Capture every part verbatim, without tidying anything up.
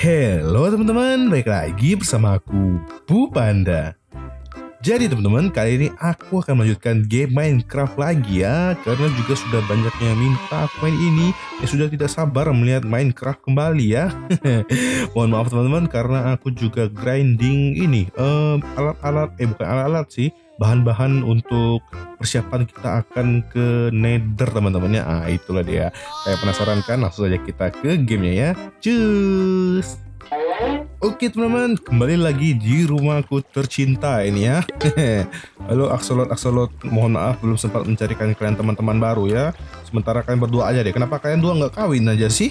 Halo teman-teman, balik lagi bersama aku, Bu Panda. Jadi teman-teman, kali ini aku akan melanjutkan game Minecraft lagi ya. Karena juga sudah banyaknya minta aku main ini, ya sudah tidak sabar melihat Minecraft kembali ya. Mohon maaf teman-teman, karena aku juga grinding ini um, alat-alat, eh bukan alat-alat sih, bahan-bahan untuk persiapan kita akan ke Nether teman-teman ya. Ah itulah dia. Kayak penasaran kan? Langsung saja kita ke gamenya ya. Cus. Oke teman-teman, kembali lagi di rumahku tercinta ini ya. Halo Axolot-Axolot, mohon maaf belum sempat mencarikan kalian teman-teman baru ya. Sementara kalian berdua aja deh. Kenapa kalian dua nggak kawin aja sih?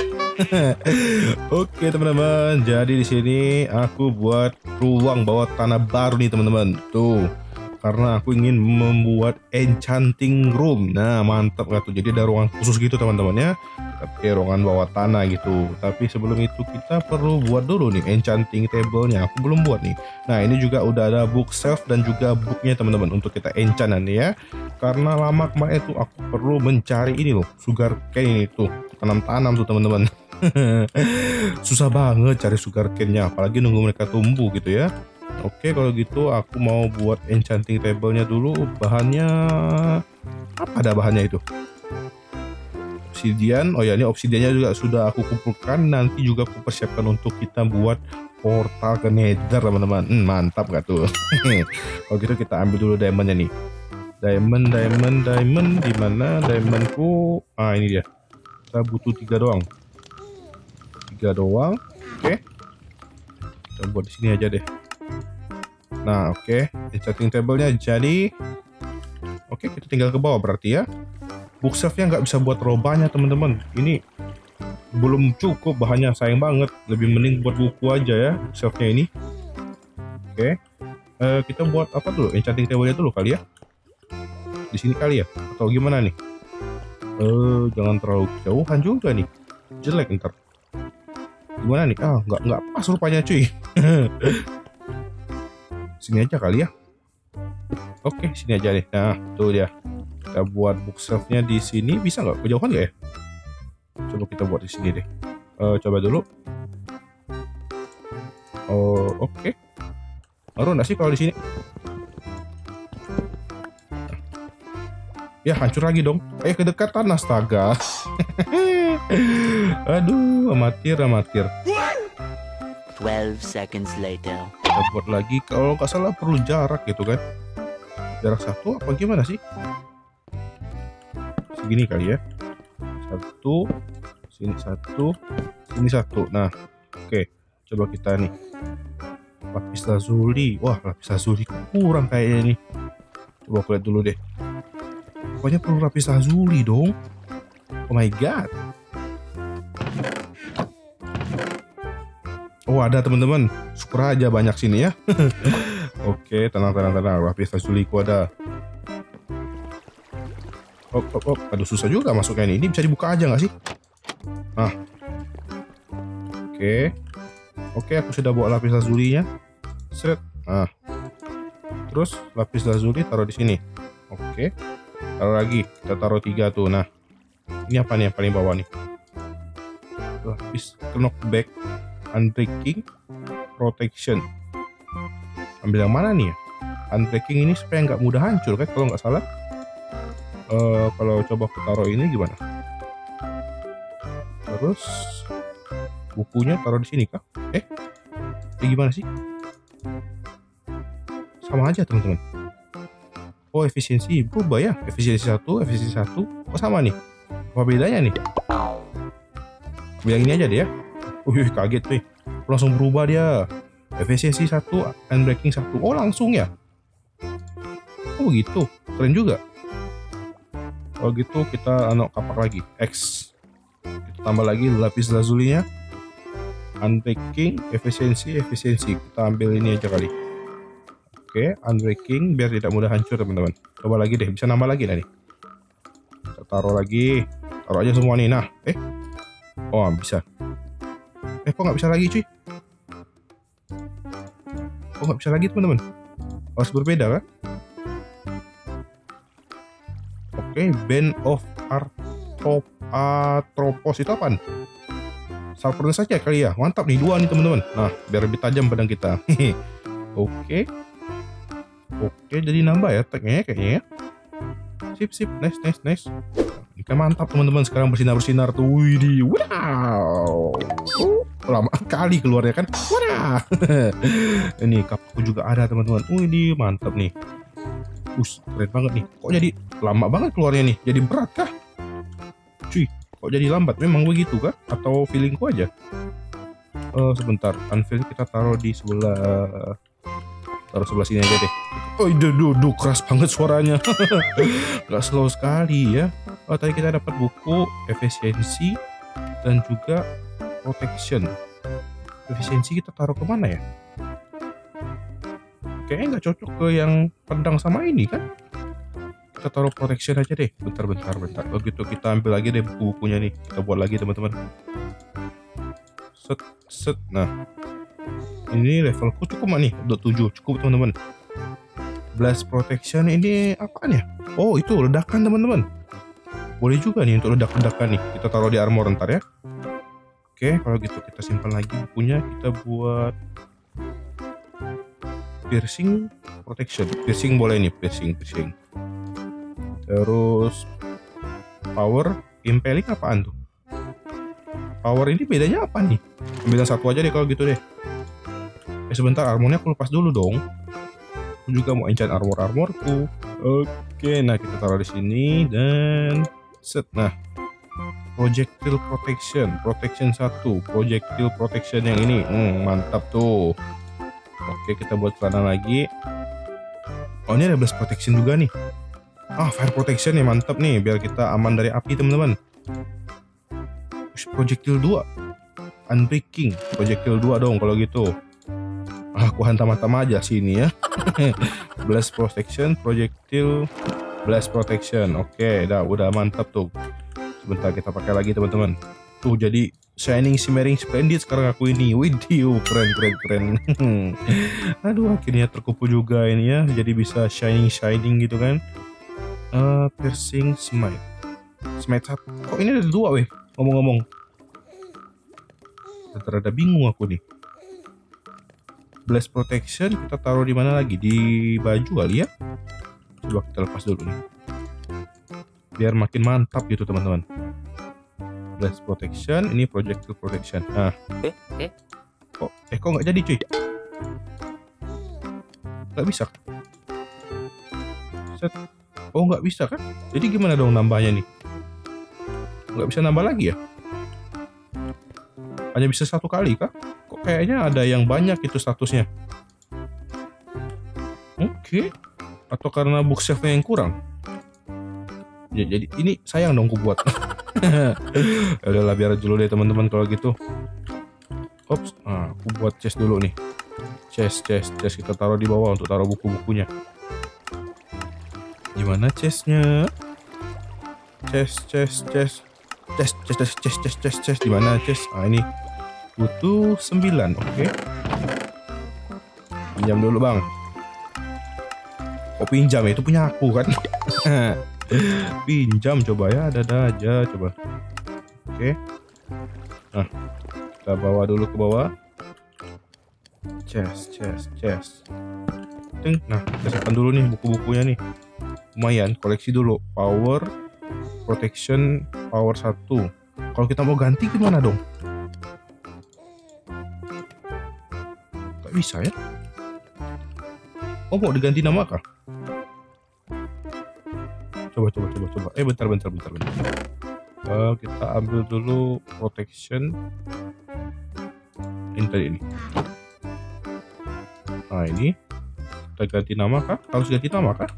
Oke teman-teman, jadi di sini aku buat ruang bawah tanah baru nih teman-teman. Tuh, karena aku ingin membuat enchanting room. Nah mantap gak tuh, jadi ada ruangan khusus gitu teman-teman ya, tapi ruangan bawah tanah gitu. Tapi sebelum itu kita perlu buat dulu nih enchanting table-nya. Aku belum buat nih. Nah ini juga udah ada bookshelf dan juga booknya teman-teman untuk kita enchant nanti ya. Karena lama kemarin itu aku perlu mencari ini loh, sugar cane ini tuh, tanam-tanam tuh teman-teman. Susah banget cari sugar cane-nya, apalagi nunggu mereka tumbuh gitu ya. Oke kalau gitu aku mau buat enchanting table-nya dulu. Bahannya apa, ada bahannya itu? Obsidian. Oh ya, ini obsidiannya juga sudah aku kumpulkan. Nanti juga aku persiapkan untuk kita buat portal ke Nether teman-teman. hmm, Mantap gak tuh? Kalau gitu kita ambil dulu diamondnya nih. Diamond, diamond, diamond. Dimana diamondku? Ah ini dia. Kita butuh tiga doang. Tiga doang. Oke. Kita buat di sini aja deh. Nah oke, okay. Enchanting table-nya jadi. Oke, okay, kita tinggal ke bawah berarti ya. Bookshelf-nya nggak bisa buat terlalu banyak teman-teman. Ini belum cukup bahannya, sayang banget. Lebih mending buat buku aja ya bookshelf-nya ini. Oke, okay. uh, kita buat apa dulu? Enchanting table-nya dulu kali ya. Di sini kali ya, atau gimana nih? Eh, uh, jangan terlalu jauhan juga nih. Jelek ntar. Gimana nih? Ah, nggak nggak pas rupanya cuy. Sini aja kali ya. Oke, sini aja deh. Nah, tuh dia. Kita buat bookshelf-nya di sini. Bisa nggak? Kejauhan nggak ya? Coba kita buat di sini deh. Uh, coba dulu. Oh, oke. Okay. Baru nggak sih kalau di sini? Ya, hancur lagi dong. Eh, kedekatan, astaga. Aduh, amatir, amatir. twelve seconds later. Kita buat lagi, kalau nggak salah perlu jarak gitu kan. Jarak satu apa gimana sih? Segini kali ya. Satu, sini satu, sini satu. Nah, oke. Coba kita nih. Lapis lazuli. Wah, lapis lazuli kurang kayaknya nih. Coba aku lihat dulu deh. Pokoknya perlu lapis lazuli dong. Oh my god. Oh ada teman-teman, syukur aja banyak sini ya. Oke, tenang tenang tenang, lapis lazuliku ada. Oh, oh, oh, aduh susah juga masuknya ini. Ini bisa dibuka aja nggak sih? Nah, oke, oke aku sudah bawa lapis lazulinya. Seret. Nah, terus lapis lazuli taruh di sini. Oke, taruh lagi. Kita taruh tiga tuh. Nah, ini apa nih yang paling bawah nih? Lapis knockback. Unbreaking protection. Ambil yang mana nih ya? Unbreaking ini supaya nggak mudah hancur kan kalau nggak salah. Uh, kalau coba aku taruh ini gimana? Terus bukunya taruh di sini kah? Eh, eh gimana sih? Sama aja teman-teman. Oh efisiensi berubah ya? Efisiensi satu, efisiensi satu. Oh sama nih. Apa bedanya nih? Bilang ini aja deh ya. Wih kaget nih, langsung berubah dia. Efisiensi satu, unbreaking satu. Oh langsung ya? Oh gitu, keren juga. Kalau gitu kita anak kapak lagi, X. Kita tambah lagi lapis lazulinya. Unbreaking, efisiensi, efisiensi. Kita ambil ini aja kali. Oke, unbreaking biar tidak mudah hancur teman-teman. Coba lagi deh, bisa nambah lagi nih. Kita taruh lagi, taruh aja semua nih. Nah, eh, oh bisa. Eh kok nggak bisa lagi cuy? Kok nggak bisa lagi teman-teman? Harus berbeda kan? Oke, okay, Band of Arthropos itu apaan? Sharpener saja kali ya. Mantap nih, dua nih teman-teman. Nah, biar lebih tajam pedang kita. Oke. Oke, jadi nambah ya tagnya kayaknya ya. Sip, sip. Nice, nice, nice. Ini kan mantap teman-teman. Sekarang bersinar-bersinar tuh. Widih. Wow. Uh, lama kali keluarnya kan. Wow. Ini kapku juga ada teman-teman. Widih, mantap nih. Us, keren banget nih. Kok jadi lama banget keluarnya nih? Jadi berat kah? Cuy, kok jadi lambat? Memang begitu kah? Atau feelingku aja? Uh, sebentar, unveil kita taruh di sebelah, taruh sebelah sini aja deh. Oh, duh, duh, duh, keras banget suaranya. Gak slow sekali ya. Oh, tadi kita dapat buku efisiensi dan juga protection. Efisiensi kita taruh kemana ya? Kayaknya nggak cocok ke yang pedang sama ini kan? Kita taruh protection aja deh. Bentar, bentar, bentar. Oh gitu, kita ambil lagi deh buku-bukunya nih. Kita buat lagi teman-teman. Set, set. Nah, ini levelku cukup nggak nih? Udah tujuh, cukup teman-teman. Blast protection ini apaan ya? Oh, itu ledakan teman-teman. Boleh juga nih untuk ledak-ledakan nih. Kita taruh di armor ntar ya. Oke, kalau gitu kita simpan lagi bukunya. Kita buat piercing protection. Piercing boleh nih, piercing, piercing. Terus power impaling apaan tuh? Power ini bedanya apa nih? Ambil satu aja deh kalau gitu deh. Eh sebentar, armornya aku lepas dulu dong. Aku juga mau enchant armor-armorku. Oke, nah kita taruh di sini dan set. Nah, projectile protection, protection satu, projectile protection yang ini. Hmm, mantap tuh. Oke, kita buat celana lagi. Oh, ini ada blast protection juga nih. Ah, fire protection ya, mantap nih. Biar kita aman dari api, teman-teman. Projectile dua. Unbreaking. Projectile dua dong kalau gitu. Ah, aku hantam-hantam aja sini ya. Blast protection, projectile, blast protection. Oke, dah udah mantap tuh. Sebentar kita pakai lagi, teman-teman. Tuh, jadi shining, shimmering, splendid sekarang aku ini. Widih, keren, keren, keren. Aduh, akhirnya terkupu juga ini ya. Jadi bisa shining, shining gitu kan. Uh, piercing, smite. Smite satu. Kok ini ada dua weh? Ngomong-ngomong. Rada bingung aku nih. Blast protection kita taruh di mana lagi? Di baju kali ya. Coba kita lepas dulu nih. Biar makin mantap gitu teman-teman. Blast protection, ini projectile protection. Nah, Eh, eh. kok, eh kok nggak jadi cuy? Nggak bisa. Set. Oh nggak bisa kan? Jadi gimana dong nambahnya nih? Nggak bisa nambah lagi ya? Hanya bisa satu kali kah? Kok kayaknya ada yang banyak itu statusnya? Oke. Atau karena bookshelf-nya yang kurang? Ya, jadi ini sayang dong aku buat. Ya udahlah, biar dulu deh teman-teman kalau gitu. Ops, nah, aku buat chest dulu nih. Chest, chest, chest kita taruh di bawah untuk taruh buku-bukunya. Gimana chestnya? Chest, chest, chest, chest, chest, chest, chest, chest, chest, chest. Di mana chest? Ah ini butuh sembilan, oke. Pinjam dulu bang. Kok pinjam ya? Itu punya aku kan? Pinjam coba ya, ada-ada aja coba. Oke. Nah, kita bawa dulu ke bawah. Chest, chest, chest. Ting. Nah, kita simpan dulu nih buku-bukunya nih. Lumayan, koleksi dulu. Power, protection, power satu. Kalau kita mau ganti gimana dong? Gak bisa ya? Oh, mau diganti nama kah? Coba, coba, coba, coba. Eh, bentar, bentar, bentar, bentar. Uh, kita ambil dulu protection. Ini tadi ini. Nah, ini. Kita ganti nama kah? Harus ganti nama kah?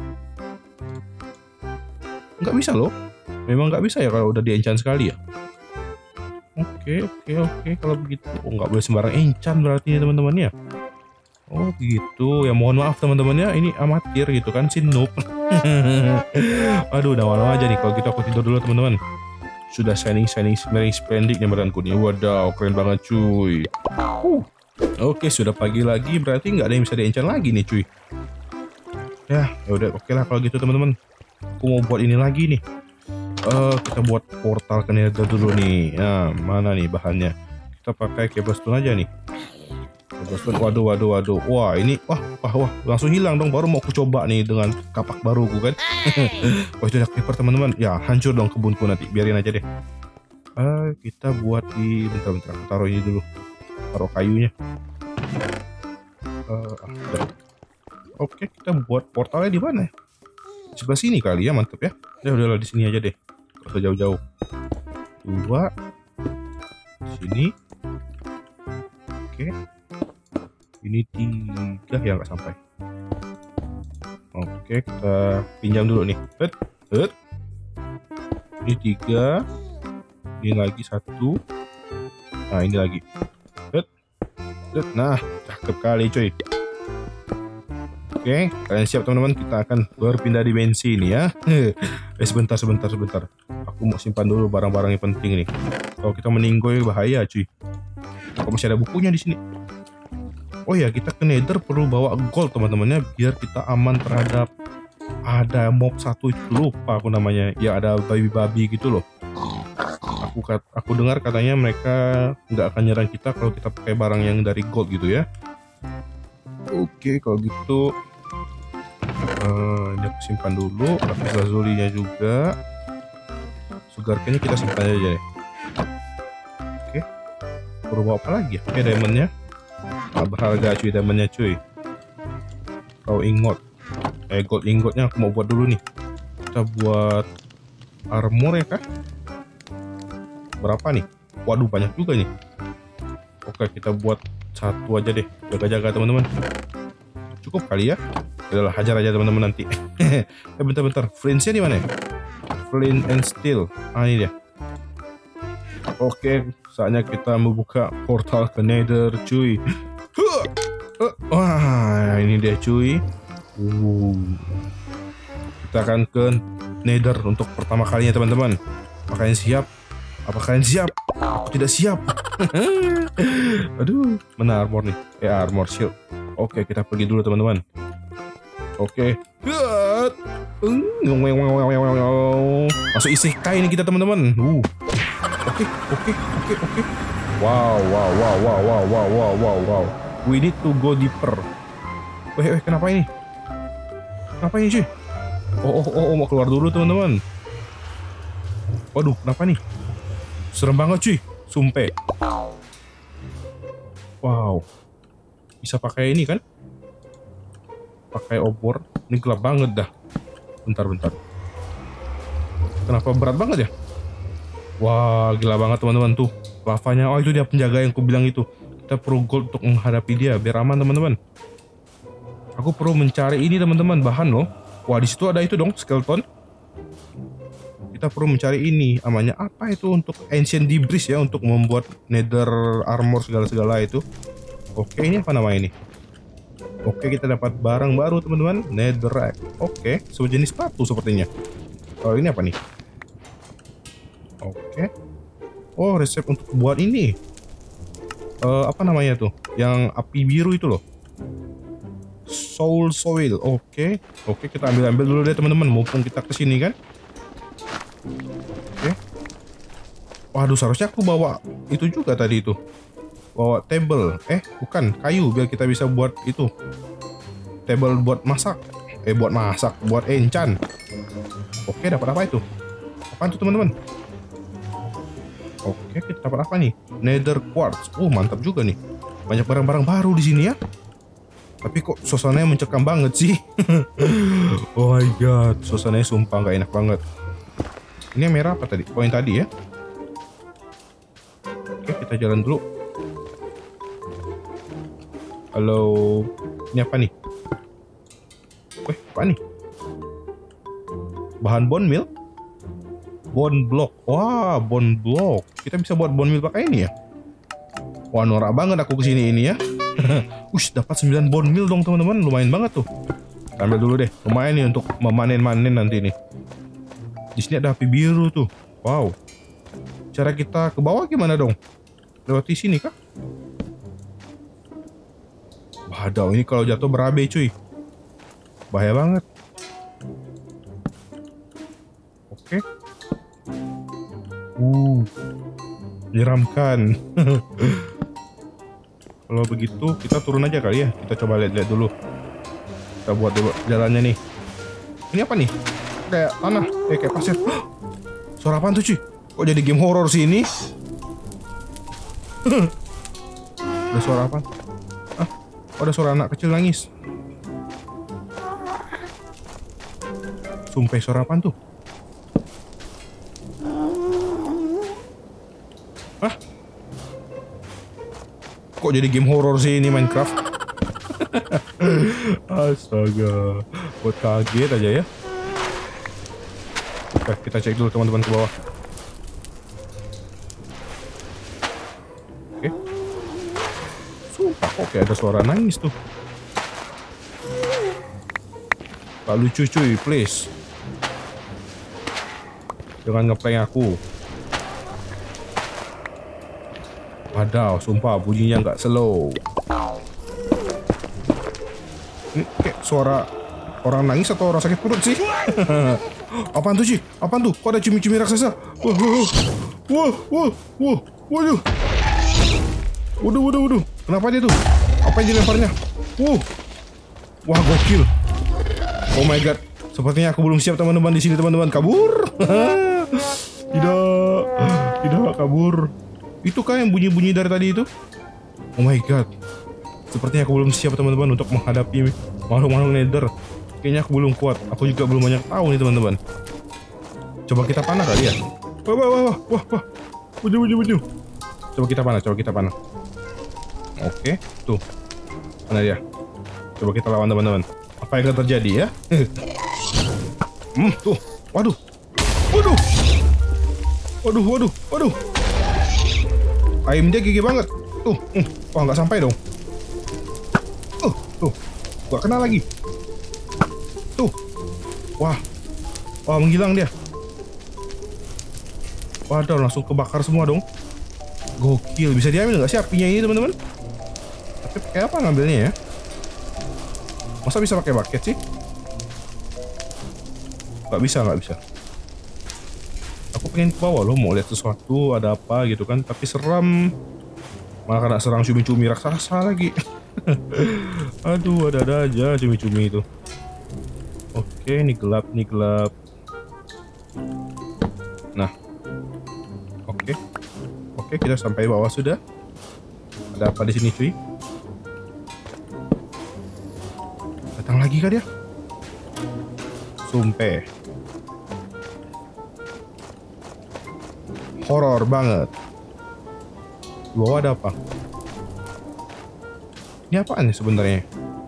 Nggak bisa loh. Memang nggak bisa ya kalau udah di-enchant sekali ya. Oke, oke, oke. Kalau begitu. Oh, nggak boleh sembarang enchant berarti ya teman-teman ya. Oh gitu, ya mohon maaf teman-teman ya, ini amatir gitu kan, si noob. Aduh, udah malam aja nih, kalau gitu aku tidur dulu teman-teman. Sudah shining, shining, shimmering, splendid nih badanku nih. Wadaw, keren banget cuy. Uh. Oke, sudah pagi lagi, berarti nggak ada yang bisa di-enchant lagi nih cuy. Ya, ya udah oke lah kalau gitu teman-teman. Aku mau buat ini lagi nih. Uh, kita buat portal ke nether dulu nih. Nah, mana nih bahannya? Kita pakai cobblestone aja nih. Cobblestone. Waduh, waduh, waduh. Wah, ini wah, wah, wah, langsung hilang dong. Baru mau aku coba nih dengan kapak baruku kan. Wah, itu ada creeper teman-teman. Ya, hancur dong kebunku nanti. Biarin aja deh. Uh, kita buat di bentar-bentar. Taruh ini dulu. Taruh kayunya. Uh, ah, Oke, kita buat portalnya di mana? Sebelah sini kali ya, mantep ya. Ya udahlah di sini aja deh. Gak usah jauh-jauh. Dua. Di sini. Oke. Ini tiga ya, nggak sampai. Oke, kita pinjam dulu nih. Hut, hut. Ini tiga. Ini lagi satu. Nah, ini lagi. Hut, hut. Nah, cakep kali cuy. Oke, kalian siap teman-teman? Kita akan berpindah dimensi ini ya. Eh, sebentar, sebentar, sebentar. Aku mau simpan dulu barang-barang yang penting nih. Kalau kita meninggoy bahaya cuy. Kok masih ada bukunya di sini? Oh ya, kita ke nether perlu bawa gold teman-temannya biar kita aman terhadap ada mob satu itu, lupa aku namanya. Ya ada babi-babi gitu loh. Aku aku dengar katanya mereka nggak akan nyerang kita kalau kita pakai barang yang dari gold gitu ya. Oke, kalau gitu uh, ini aku simpan dulu. Lapis lazulinya juga. Sugarcane kita simpan aja deh. Oke, perlu bawa apa lagi ya? Oke, diamondnya. Nah, berharga cuy diamondnya cuy. Kau ingot. Eh, gold ingotnya aku mau buat dulu nih. Kita buat armor ya kah? Berapa nih? Waduh, banyak juga nih. Oke, kita buat satu aja deh. Jaga-jaga teman-teman. Cukup kali ya? Udahlah, hajar aja teman-teman nanti. Eh, bentar-bentar. Flintnya di mana ya? Flint and steel. Ah, ini dia. Oke, saatnya kita membuka portal ke nether cuy. Wah, ini dia cuy. Uh. Kita akan ke nether untuk pertama kalinya teman-teman. Apakah kalian siap? Apa kalian siap? Aku tidak siap. Aduh, mana armor nih? Eh, armor shield. Oke, kita pergi dulu teman-teman. Oke. Masuk isekai ini kita teman-teman. Uh. Oke, oke, oke, oke. Wow, wow, wow, wow, wow, wow, wow, wow, wow. We need to go deeper. Weh, weh, kenapa ini? Kenapa ini cuy? Oh, oh, oh, oh, mau keluar dulu teman-teman. Waduh, kenapa nih? Serem banget cuy, sumpah. Wow. Bisa pakai ini kan? Pakai obor. Ini gelap banget dah. Bentar-bentar. Kenapa berat banget ya? Wah, gila banget teman-teman tuh. Lavanya. Oh, itu dia penjaga yang aku bilang itu. Kita perlu gold untuk menghadapi dia biar aman teman-teman. Aku perlu mencari ini teman-teman, bahan loh. Wah, di situ ada itu dong, skeleton. Kita perlu mencari ini. Namanya apa itu untuk ancient debris ya, untuk membuat nether armor segala-segala itu. Oke, ini apa namanya ini? Oke, kita dapat barang baru teman-teman, netherrack. Oke, sejenis sepatu sepertinya. Kalau ini apa nih? Oke. Oh, resep untuk buat ini. Uh, apa namanya tuh? Yang api biru itu loh. Soul soil. Oke. Oke, kita ambil-ambil dulu deh teman-teman, mumpung kita kesini kan. Oke. Waduh, seharusnya aku bawa itu juga tadi itu. Bawa table. Eh, bukan, kayu biar kita bisa buat itu. Table buat masak. Eh, buat masak, buat enchant. Oke, dapat apa itu? Apaan tuh teman-teman? Oke, kita dapat apa nih? Nether quartz. Oh, mantap juga nih. Banyak barang-barang baru di sini ya. Tapi kok suasananya mencekam banget sih. Oh my god, suasananya sumpah nggak enak banget. Ini yang merah apa tadi? Oh, yang tadi ya. Oke, kita jalan dulu. Halo, ini apa nih? Weh, apa nih? Bahan bone meal? Bone block. Wah, bone block. Kita bisa buat bone meal pakai ini ya. Wah, norak banget aku kesini ini ya. Ush, dapat sembilan bone meal dong teman-teman. Lumayan banget tuh. Ambil dulu deh. Lumayan nih untuk memanen-manen nanti nih. Di sini ada api biru tuh. Wow. Cara kita ke bawah gimana dong? Lewat di sini kah? Waduh, ini kalau jatuh berabe cuy. Bahaya banget. Oke. Uh, menyeramkan. Kalau begitu kita turun aja kali ya. Kita coba lihat-lihat dulu. Kita buat dulu jalannya nih. Ini apa nih? Kayak tanah, eh, kayak pasir. Suara apaan tuh cuy? Kok jadi game horror sih ini? Ada suara apa? Ah, oh, ada suara anak kecil nangis. Sumpah, suara apaan tuh? Hah? Kok jadi game horror sih ini Minecraft? Astaga, buat kaget aja ya. Oke, kita cek dulu teman-teman ke bawah. Oke. Sumpah kok kayak ada suara nangis tuh. Gak lucu cuy, please. Jangan ngeprank aku. Wadaw, sumpah bunyinya nggak slow. Ini kayak suara orang nangis atau orang sakit perut sih? Apaan tuh sih? Apaan tuh? Kok ada cumi-cumi raksasa? Wah, wah, wah, wah, wah, waduh, waduh, waduh, waduh. Kenapa dia tuh? Apa yang dilemparnya? Wah, wah, gokil. Oh my god, sepertinya aku belum siap teman-teman di sini teman-teman. Kabur? Tidak, tidak kabur. Itu kan yang bunyi-bunyi dari tadi itu? Oh my god, sepertinya aku belum siap teman-teman untuk menghadapi makhluk-makhluk nether. Kayaknya aku belum kuat. Aku juga belum banyak tahu nih teman-teman. Coba kita panah kali ya. Wah wah wah wah wah. Buju buju buju. Coba kita panah, coba kita panah. Oke, tuh. Mana dia? Coba kita lawan teman-teman. Apa yang akan terjadi ya? Hmm, tuh. Waduh. Waduh. Waduh, waduh, waduh. Aim dia gigi banget. Tuh. Hmm. Wah, nggak sampai dong. Uh, tuh. Gak kena lagi. Tuh. Wah. Wah, menghilang dia. Waduh, langsung kebakar semua dong. Gokil. Bisa diambil nggak sih apinya ini, teman-teman? Tapi pakai apa ngambilnya ya? Masa bisa pakai bucket sih? Nggak bisa, nggak bisa. Aku pengen ke bawah loh, mau lihat sesuatu, ada apa gitu kan. Tapi seram. Malah kena serang cumi-cumi raksasa lagi. Aduh, ada-ada aja cumi-cumi itu. Oke, ini gelap, ini gelap. Nah. Oke. Oke, kita sampai bawah sudah. Ada apa di sini, cuy? Datang lagi kah dia? Sumpah. Horor banget. Di bawah ada apa? Ini apaan nih sebenarnya?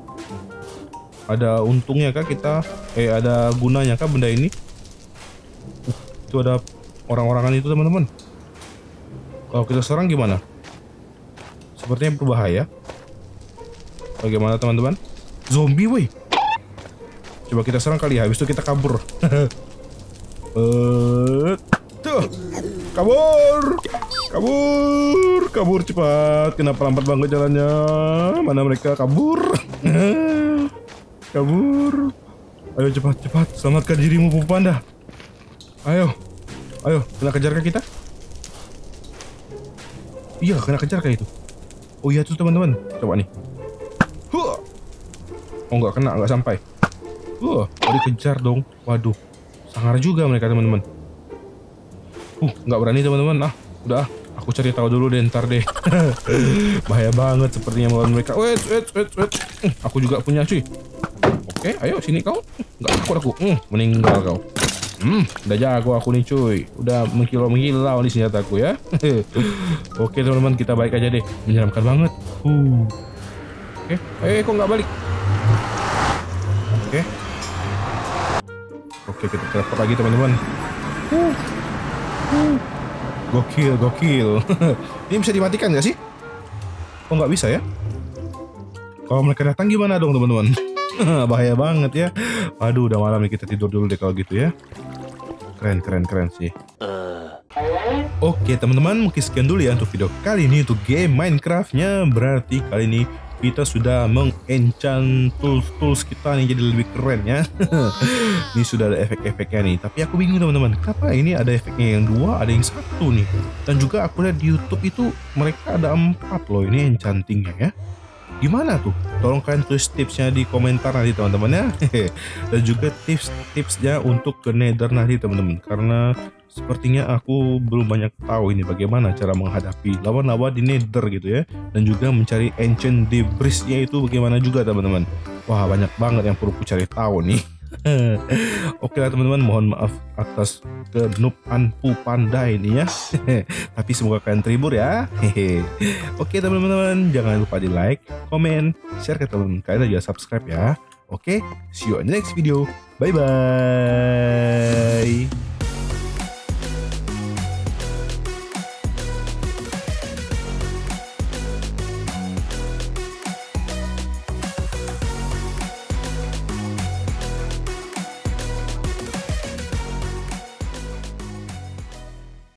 Ada untungnya kah kita? Eh, ada gunanya kah benda ini? Uh, itu ada orang-orangan itu teman-teman. Kalau kita serang gimana? Sepertinya berbahaya. Bagaimana teman-teman? Zombie woi. Coba kita serang kali ya. Habis itu kita kabur. uh, tuh. Kabur. Kabur. Kabur cepat. Kenapa lambat banget jalannya? Mana mereka? Kabur. Kabur. Ayo cepat cepat. Selamatkan dirimu Pupu Panda. Ayo. Ayo. Kena kejar kah kita? Iya, kena kejar kayak itu. Oh iya tuh teman-teman. Coba nih. Huh. Oh nggak kena, nggak sampai. Huh, oh, dikejar dong. Waduh, sangar juga mereka teman-teman. Uh, nggak berani teman-teman. Ah, udah. Aku cari tahu dulu deh, ntar deh. Bahaya banget sepertinya melawan mereka. Wait, wait, wait, wait. Uh, aku juga punya cuy. Oke, ayo sini kau. Nggak takut aku. Uh, meninggal kau. Hmm, udah jago aku nih cuy. Udah mengkilau-mengkilau nih senjataku ya. Oke teman-teman, kita balik aja deh. Menyeramkan banget. Uh. Oke, eh kok nggak balik? Oke. Oke, kita teleport lagi teman-teman. Uh. Uh. Gokil, gokil. Ini bisa dimatikan nggak sih? Kok nggak bisa ya? Kalau mereka datang gimana dong teman-teman? Bahaya banget ya. Aduh, udah malam nih, kita tidur dulu deh kalau gitu ya. Keren, keren, keren sih. Uh. Oke teman-teman, mungkin sekian dulu ya untuk video kali ini untuk game Minecraftnya. Berarti kali ini kita sudah mengenchant tools-tools kita nih jadi lebih keren ya. Ini sudah ada efek-efeknya nih. Tapi aku bingung teman-teman, kenapa ini ada efeknya yang dua, ada yang satu nih. Dan juga aku lihat di YouTube itu mereka ada empat loh ini enchantingnya ya. Gimana tuh? Tolong kalian tulis tipsnya di komentar nanti teman-teman ya. Dan juga tips-tipsnya untuk ke Nether nanti teman-teman. Karena sepertinya aku belum banyak tahu ini bagaimana cara menghadapi lawan-lawan di Nether gitu ya. Dan juga mencari enchant debris-nya itu bagaimana juga teman-teman. Wah, banyak banget yang perlu ku cari tahu nih. Oke lah teman-teman, mohon maaf atas kenupanku pandai ini ya. Tapi semoga kalian terhibur ya. Oke teman-teman, jangan lupa di like, komen, share ke teman kalian, dan juga subscribe ya. Oke, see you on the next video. Bye bye.